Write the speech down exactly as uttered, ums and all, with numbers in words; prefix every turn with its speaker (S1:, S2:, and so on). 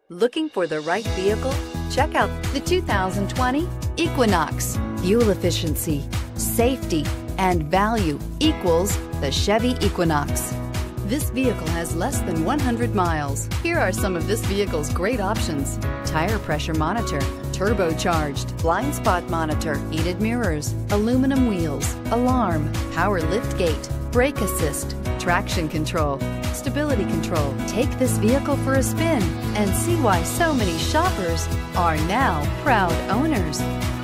S1: Looking for the right vehicle? Check out the two thousand twenty Equinox. Fuel efficiency, safety, and value equals the Chevy Equinox. This vehicle has less than one hundred miles. Here are some of this vehicle's great options: tire pressure monitor, turbocharged, blind spot monitor, heated mirrors, aluminum wheels, alarm, power liftgate, brake assist, traction control, stability control. Take this vehicle for a spin and see why so many shoppers are now proud owners.